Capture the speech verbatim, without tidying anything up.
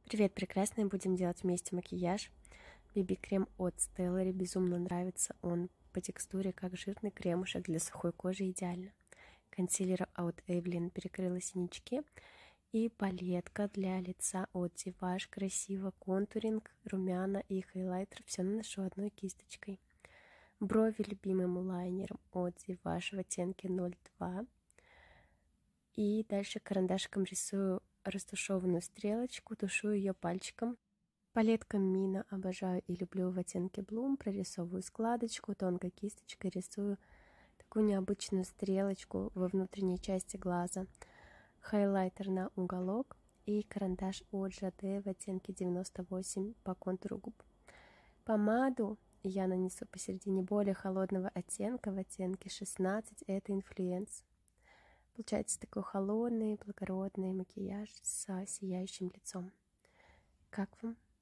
Привет, прекрасные, будем делать вместе макияж. би би-крем от Стеллари, безумно нравится он по текстуре, как жирный кремушек, для сухой кожи идеально. Консилер от Эвелин перекрыла синячки. И палетка для лица от Зиваш, красиво, контуринг, румяна и хайлайтер, все наношу одной кисточкой. Брови любимым лайнером от Зиваш в оттенке ноль два. И дальше карандашиком рисую растушеванную стрелочку, тушую ее пальчиком. Палетка Мина обожаю и люблю в оттенке Bloom. Прорисовываю складочку, тонкой кисточкой рисую такую необычную стрелочку во внутренней части глаза. Хайлайтер на уголок и карандаш от Жаде в оттенке девяносто восемь по контуру губ. Помаду я нанесу посередине более холодного оттенка в оттенке шестнадцать, это Influence. Получается такой холодный, благородный макияж с сияющим лицом. Как вам?